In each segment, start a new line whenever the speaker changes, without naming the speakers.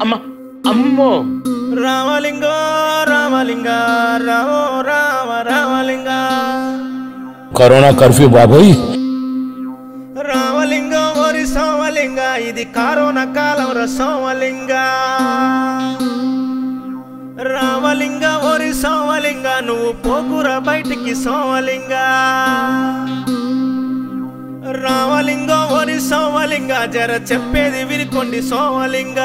అమ్మ అమ్మో
రామలింగ రామలింగ రామో రామ రామలింగ
కరోనా కర్ఫ్యూ బాబోయ్
రామలింగ ఓరి సోమలింగ ఇది కరోనా కాలం రా సోమలింగ రామలింగ ఓరి సోమలింగ నువ్వు పోకురా బయటికి సోమలింగ రామలింగ ఓరి సోమలింగ జర చెప్పేది వినుకోండి సోమలింగ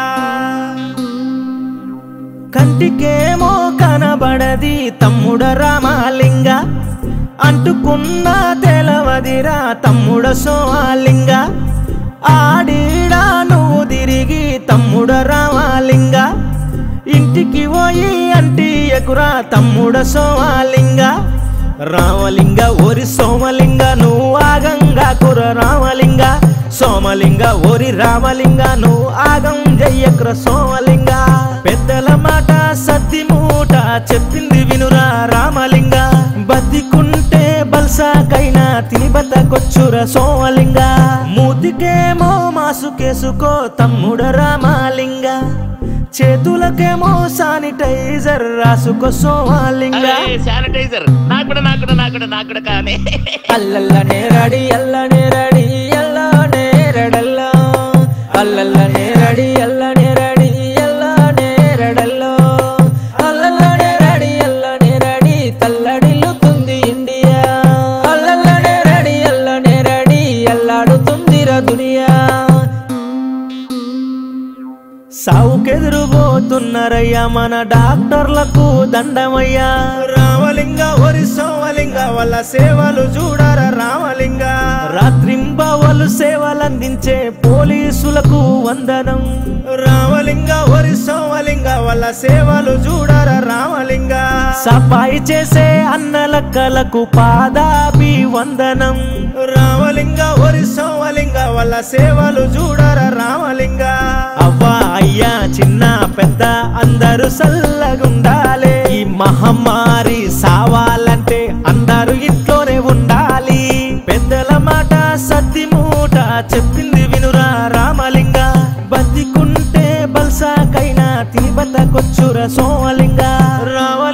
కంటికేమో కనబడది తమ్ముడ రామలింగ అంటుకున్న తెలవదిరా తమ్ముడ సోమలింగ ఆడిడా నువ్వు తిరిగి తమ్ముడ రామలింగ ఇంటికి పోయి అంటి ఎకురా తమ్ముడ సోమలింగ రామలింగ ఓరి సోమలింగ నువ్వు ఆగంగా కుర రామలింగ సోమలింగ ఓరి రామలింగ నువ్వు ఆగం జయ్యకుర సోమలింగ పెద్దల మాట సత్తి మూట చెప్పింది వినురా రామలింగ బతికుంటే బల్సాకైనా తిని బతకొచ్చుర సోమలింగ మూతికేమో మాసుకేసుకో తమ్ముడ రామలింగ చేతులకేమో శానిటైజర్ రాసుకో సోమలింగ
శానిటైజర్ నాకు కానీ
అల్లల్లనే రడి అల్లనే రడి అల్లనే రడల్లో అల్లల్లనే రడి అల్లనే రడి అల్లనే రడల్లో అల్లల్లనే రడి తల్లడిల్లుతుంది ఇండియా అల్లల్లనే రడి అల్లాడుతుందిరా దునియా సావుకెదురుబోతున్నారయ్యా మన డాక్టర్లకు దండమయ్యా రామలింగ ఓరి సోమలింగ వాళ్ళ సేవలు చూడరా రామలింగ రాత్రింబవలు సేవలందించే పోలీసులకు వందనం రామలింగ ఓరి సోమలింగ వాళ్ళ సేవలు చూడరా రామలింగ సఫాయి చేసే అన్నలక్కలకు పాదాభి వందనం రామలింగ ఓరి సోమలింగ వాళ్ళ సేవలు చూడరా రామలింగ అవ్వా అయ్యా చిన్న పెద్ద అందరూ సల్లగుండాలి ఈ మహమ్మారి సావాలంటే అందరూ ఇంట్లోనే ఉండాలి పెద్దల మాట సత్తి మూట చెప్పింది వినురా రామలింగ బతికుంటే బల్సాకైనా తిని బతకొచ్చురా సోమలింగ రామ